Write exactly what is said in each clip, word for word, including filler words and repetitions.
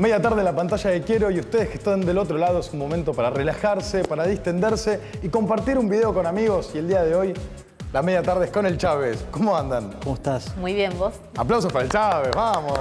Media tarde en la pantalla de Quiero y ustedes que están del otro lado es un momento para relajarse, para distenderse y compartir un video con amigos. Y el día de hoy, la media tarde es con el Chávez. ¿Cómo andan? ¿Cómo estás? Muy bien, ¿vos? Aplausos para el Chávez, vamos.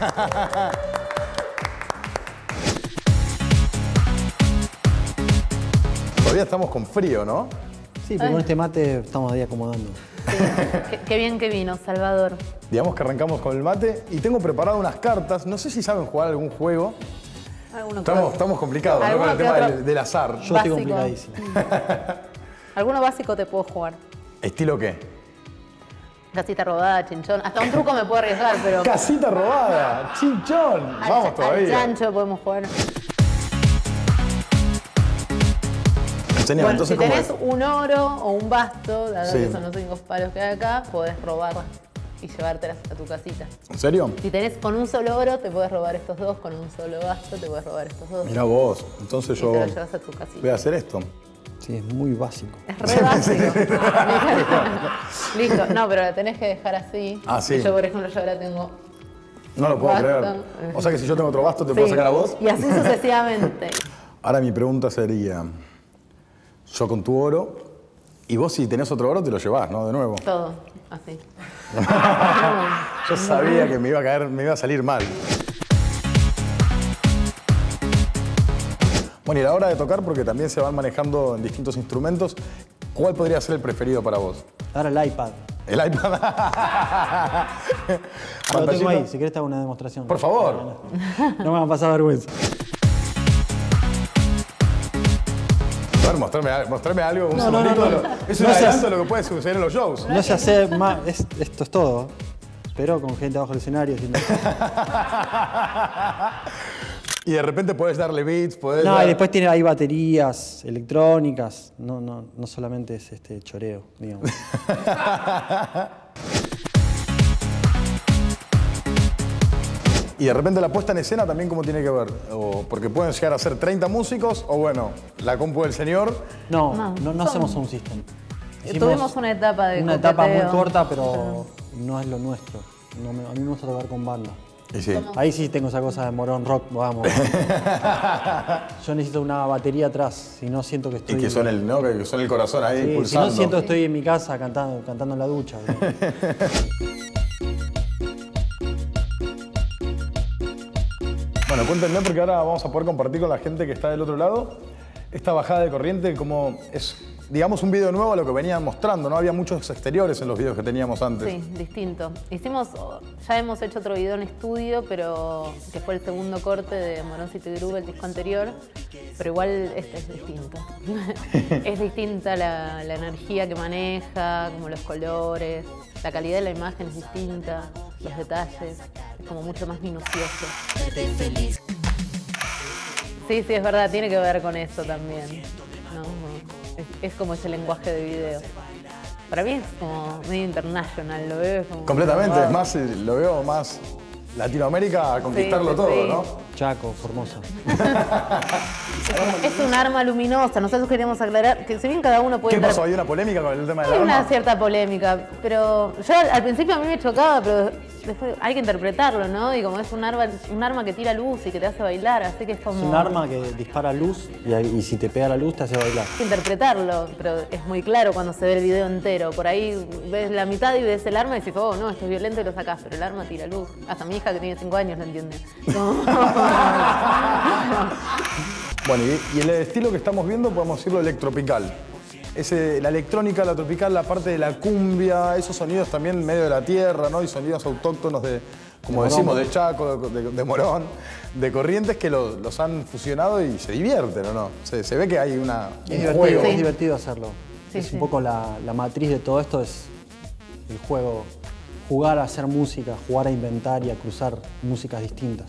Todavía estamos con frío, ¿no? Sí, pero con este mate estamos ahí acomodando. Sí. qué, qué bien que vino, Salvador. Digamos que arrancamos con el mate y tengo preparado unas cartas. No sé si saben jugar algún juego. Estamos, estamos complicados, ¿no? Con el tema del, del azar. Yo estoy complicadísimo. Alguno básico te puedo jugar. ¿Estilo qué? Casita robada, chinchón. Hasta un truco me puedo arriesgar, pero... Casita robada, chinchón. Al, Vamos todavía. Al chancho podemos jugar. Enseñame, bueno, entonces, si tenés ¿cómo es? un oro o un basto, dado Sí. que son los únicos palos que hay acá, podés robarlas y llevártelas a tu casita. ¿En serio? Si tenés con un solo oro, te podés robar estos dos. Con un solo basto, te podés robar estos dos. Mirá vos, entonces y yo te lo llevas a tu casita. voy a hacer esto. Sí, es muy básico. Es re básico. Listo. No, pero la tenés que dejar así. Ah, sí. Y yo, por ejemplo, yo ahora tengo... No lo puedo Basto. creer. O sea que si yo tengo otro basto, ¿te Sí. puedo sacar a vos? Y así sucesivamente. Ahora mi pregunta sería, yo con tu oro, y vos si tenés otro oro te lo llevás, ¿no? De nuevo. Todo, así. Yo sabía que me iba a caer, me iba a salir mal. Bueno, y a la hora de tocar, porque también se van manejando en distintos instrumentos, ¿cuál podría ser el preferido para vos? Ahora el iPad. El iPad. Lo tengo ahí, si querés te hago una demostración. Por favor. No me va a pasar vergüenza. A ver, mostrame, al- mostrame algo, un No, no, segundito. no, no. de lo- Es un No seas- adelanto de lo que puede suceder en los shows. No sé hacer más, es- esto es todo. Pero con gente abajo del escenario. haciendo- Y de repente podés darle beats, podés No, dar- y después tiene, hay baterías electrónicas. No, no, no solamente es este choreo, digamos. Y de repente la puesta en escena también cómo tiene que ver. O porque pueden llegar a ser treinta músicos, o bueno, la compu del señor. No, No, no, no son- hacemos un system. Tuvimos una etapa de Una etapa muy coqueteo. corta, pero no es lo nuestro. No me- a mí me gusta tocar con banda. Y sí. Ahí sí tengo esa cosa de morón rock, vamos. Yo necesito una batería atrás, si no siento que Y estoy... que son el, ¿no? Que son el corazón ahí Sí, si pulsando. no siento que estoy en mi casa cantando, cantando en la ducha. ¿no? Bueno, cuéntenme porque ahora vamos a poder compartir con la gente que está del otro lado esta bajada de corriente, como es, digamos, un video nuevo a lo que venían mostrando, ¿no? Había muchos exteriores en los videos que teníamos antes. Sí, distinto. Hicimos, ya hemos hecho otro video en estudio, pero que fue el segundo corte de Morón City Groove, el disco anterior, pero igual este es distinto. Es distinta la, la energía que maneja, como los colores, la calidad de la imagen es distinta, los detalles, es como mucho más minucioso. Sí, sí, es verdad, tiene que ver con eso también. ¿No? Es, es como ese lenguaje de video. Para mí es como medio international, lo veo como... Completamente, wow. es más, eh, lo veo más Latinoamérica a conquistarlo sí, todo, sí. ¿no? Chaco, Formosa. Es un arma luminosa, nosotros queríamos aclarar que si bien cada uno puede... ¿Qué pasó? interpretar- ¿Hay una polémica con el tema del Hay arma? una cierta polémica, pero yo al, al principio a mí me chocaba, pero después hay que interpretarlo, ¿no? Y como es un arma, un arma que tira luz y que te hace bailar, así que es como... Es un arma que dispara luz y, ahí- y si te pega la luz te hace bailar. Hay que interpretarlo, pero es muy claro cuando se ve el video entero. Por ahí ves la mitad y ves el arma y dices, oh, no, esto es violento y lo sacás, pero el arma tira luz. Hasta mi hija que tiene cinco años lo entiende. No. Bueno, y, y el estilo que estamos viendo podemos decirlo electropical. Ese, la electrónica, la tropical, la parte de la cumbia, esos sonidos también medio de la tierra, ¿no? Y sonidos autóctonos de, como De decimos, Morón. de Chaco, de, de- de Morón, de Corrientes que lo- los han fusionado y se divierten, ¿o no? Se, se ve que hay una, Es un divertido, juego. es Sí. divertido hacerlo. Sí, es sí. un poco la, la matriz de todo esto, es el juego. Jugar a hacer música, jugar a inventar y a cruzar músicas distintas.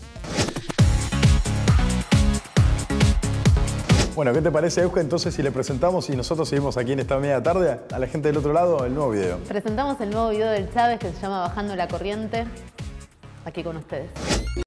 Bueno, ¿qué te parece, Euge? Entonces, si le presentamos y nosotros seguimos aquí en esta media tarde, a la gente del otro lado, el nuevo video. Presentamos el nuevo video del Chávez que se llama Bajando la Corriente, aquí con ustedes.